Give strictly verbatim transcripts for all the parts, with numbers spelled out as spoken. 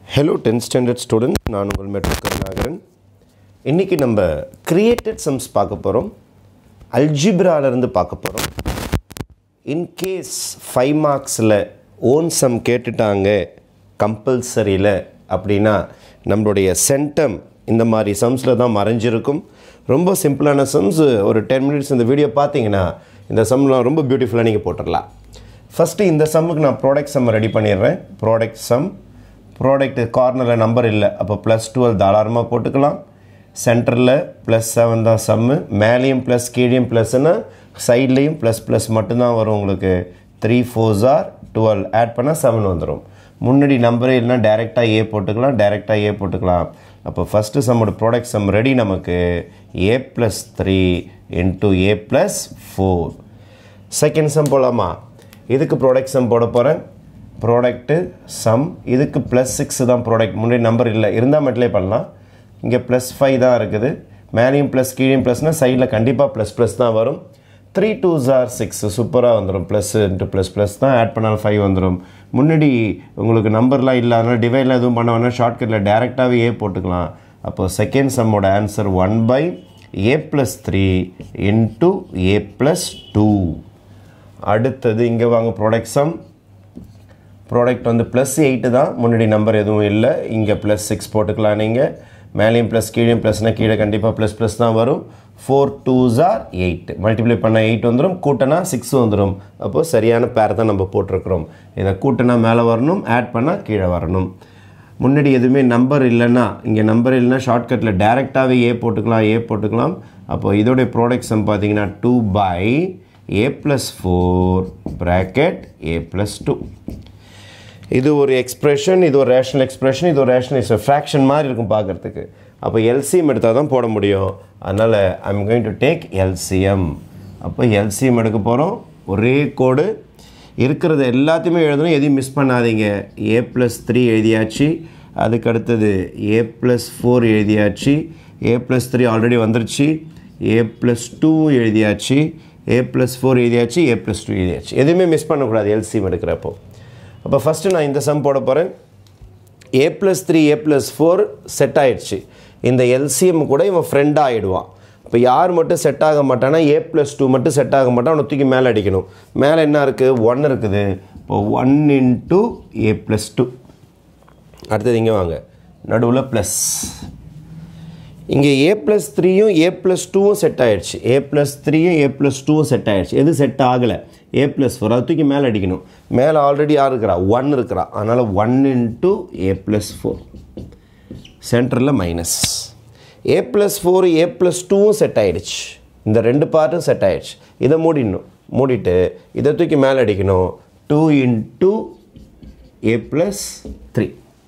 Hello tenth standard student, நான் உங்கள் matric Karunakaran. இன்னைக்கு நம்ம created sums பார்க்க போறோம். அல்ஜிப்ரால இருந்து பார்க்க போறோம். In case five marksல own sum கேட்டுட்டாங்க கம்பல்சரியில அப்படினா நம்மளுடைய சென்டம் இந்த மாதிரி sumsல தான் மறைஞ்சிருக்கும். ரொம்ப சிம்பிளான sums ஒரு ten minutes இந்த வீடியோ பாத்தீங்கன்னா இந்த sumலாம் ரொம்ப பியூட்டிஃபுல்லா நீங்க போட்டுறலாம். ஃபர்ஸ்ட் இந்த சம்முக்கு நான் ப்ராடக்ட் சம் ரெடி பண்ணிடுறேன். ப்ராடக்ட் சம் ப்ராடக்ட் கார்னரில் நம்பர் இல்லை, அப்போ ப்ளஸ் டுவெல் தாராளமாக போட்டுக்கலாம். சென்டரில் ப்ளஸ் செவன் தான் சம்மு, மேலேயும் ப்ளஸ் கீழேயும் ப்ளஸ்னா சைட்லேயும் ப்ளஸ் ப்ளஸ் மட்டும்தான் வரும். உங்களுக்கு three fours are twelve add பண்ணால் செவன் வந்துடும். முன்னாடி நம்பரே இல்லைனா டேரெக்டாக ஏ போட்டுக்கலாம், டேரெக்டாக ஏ போட்டுக்கலாம். அப்போ ஃபஸ்ட்டு சம்மோட ப்ராடக்ட் சம் ரெடி. நமக்கு a plus three into a plus four. Second sum போகலாமா? இதுக்கு ப்ராடக்ட் சம் போட போகிறேன். ப்ராடக்ட்டு சம் இதுக்கு ப்ளஸ் சிக்ஸ் தான் ப்ராடக்ட், முன்னாடி நம்பர் இல்லை இருந்தால் மட்டுமே பண்ணலாம். இங்கே ப்ளஸ் ஃபைவ் தான் இருக்குது, மேலேயும் ப்ளஸ் கீழேயும் ப்ளஸ்னால் சைடில் கண்டிப்பாக ப்ளஸ் ப்ளஸ் தான் வரும். த்ரீ டூ ஜார் சிக்ஸ் சூப்பராக வந்துடும். ப்ளஸ் இன்ட்டு ப்ளஸ் ப்ளஸ் தான் ஆட் பண்ணாலும் ஃபைவ் வந்துடும். முன்னாடி உங்களுக்கு நம்பர்லாம் இல்லை, அதனால் டிவைடில் எதுவும் பண்ண வேணால் ஷார்ட்கட்டில் டேரெக்டாகவே ஏ போட்டுக்கலாம். அப்போது செகண்ட் சம்மோட answer one by a plus three into a plus two. அடுத்தது இங்கே வாங்க ப்ராடக்ட் சம். ப்ராடக்ட் வந்து ப்ளஸ் எயிட்டு தான், முன்னாடி நம்பர் எதுவும் இல்லை. இங்கே ப்ளஸ் சிக்ஸ் போட்டுக்கலாம். நீங்கள் மேலேயும் ப்ளஸ் கீழேயும் ப்ளஸ்னால் கீழே கண்டிப்பாக ப்ளஸ் ப்ளஸ் தான் வரும். Four two are eight, multiply பண்ணால் எயிட் வந்துடும், கூட்டினா சிக்ஸ் வந்துடும். அப்போது சரியான பேர் தான் நம்ம போட்டிருக்கிறோம். இதை கூட்டினா மேலே வரணும், ஆட் பண்ணால் கீழே வரணும். முன்னாடி எதுவுமே நம்பர் இல்லைன்னா, இங்கே நம்பர் இல்லைன்னா ஷார்ட்கட்டில் டேரெக்டாகவே ஏ போட்டுக்கலாம், ஏ போட்டுக்கலாம். அப்போது இதோடைய ப்ராடக்ட் சம் பார்த்தீங்கன்னா two by a plus four bracket a plus two. இது ஒரு எக்ஸ்பிரஷன், இது ஒரு ரேஷனல் எக்ஸ்பிரஷன், இது ஒரு ரேஷனல் ஃப்ராக்ஷன் மாதிரி இருக்கும் பார்க்குறதுக்கு. அப்போ எல்சிஎம் எடுத்தால் தான் போட முடியும். அதனால் I am going to take LCM. அப்போ எல்சிஎம் எடுக்க போகிறோம். ஒரே கோடு இருக்கிறது எல்லாத்தையுமே எழுதணும், எதையும் மிஸ் பண்ணாதீங்க. ஏ ப்ளஸ் த்ரீ எழுதியாச்சு, அதுக்கு அடுத்தது ஏ ப்ளஸ் ஃபோர் எழுதியாச்சு, ஏ ப்ளஸ் த்ரீ ஆல்ரெடி வந்துருச்சு, ஏ ப்ளஸ் டூ எழுதியாச்சு, ஏ ப்ளஸ் ஃபோர் எழுதியாச்சு, ஏ ப்ளஸ் டூ எழுதியாச்சு. எதுவுமே மிஸ் பண்ணக்கூடாது எல்சிஎம் எடுக்கிறப்போ. அப்போ ஃபஸ்ட்டு நான் இந்த சம் போட போகிறேன். A plus three a plus four set ஆகிடுச்சு. இந்த எல்சிஎம் கூட இவன் ஃப்ரெண்டாக ஆகிடுவான். இப்போ யார் மட்டும் செட் ஆக மாட்டான்னா ஏ ப்ளஸ் டூ மட்டும் செட் ஆக மாட்டான், அவனை தூக்கி மேலே அடிக்கணும். மேலே என்ன இருக்குது? ஒன் இருக்குது. இப்போ one into a plus two. அடுத்தது இங்கே வாங்க, நடுவில் ப்ளஸ். இங்கே ஏ ப்ளஸ் த்ரீயும் ஏ ப்ளஸ் டூவும் செட் ஆகிடுச்சு. ஏ ப்ளஸ் த்ரீயும் ஏ ப்ளஸ் டூவும் செட் ஆகிடுச்சு. எது செட் ஆகலை? A plus four. அது தூக்கி மேலே அடிக்கணும். மேலே ஆல்ரெடி யார் இருக்கிறா? ஒன் இருக்கிறா. அதனால் one into a plus four. சென்டரில் minus. A plus four a plus டூவும் செட் ஆகிடுச்சு. இந்த ரெண்டு பார்ட்டும் செட் ஆகிடுச்சு. இதை மூடிடணும். மூடிட்டு இதை தூக்கி மேலே அடிக்கணும். Two into a plus three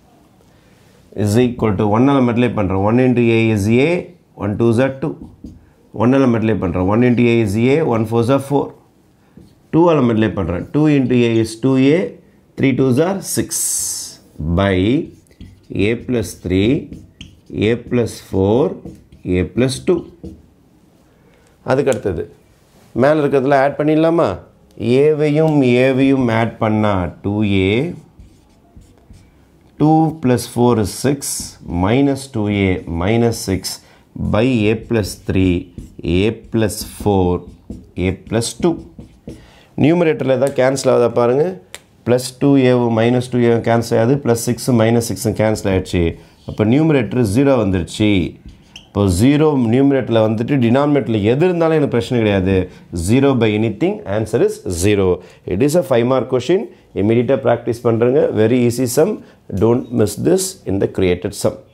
is equal to ஒன்னால் மல்டிப்ளை பண்ணுறோம். One into a is a, one two are two. ஒன்னால் மல்டிப்ளை பண்ணுறோம். One into a is a, one four are four. டூவால் மல்டிப்ளை பண்ணுறேன். Two into a is two a, three two are six by a plus three a plus four a plus two. அதுக்கு அடுத்தது மேலே இருக்கிறதுல add பண்ணிடலாமா? ஏவையும் ஏவையும் add பண்ணால் two A, two plus four is six, minus two a minus six by a plus three a plus four a plus two. நியூமரேட்டரில் எதாவது கேன்சல் ஆகுதா பாருங்கள். ப்ளஸ் டூ ஏவும் மைனஸ் டூ ஏவும் கேன்சல் ஆகுது, ப்ளஸ் சிக்ஸும் மைனஸ் சிக்ஸும் கேன்சல் ஆகிடுச்சு. அப்போ நியூமரேட்டர் ஜீரோ வந்துருச்சு. இப்போ ஜீரோ நியூமரேட்டரில் வந்துட்டு டினாமினேட்டரில் எது இருந்தாலும் எனக்கு பிரச்சனை கிடையாது. Zero by anything, answer is zero. It is a five mark question. இமீடியட்டாக ப்ராக்டிஸ் பண்ணுறேங்க. Very easy sum. Don't miss this in the created some.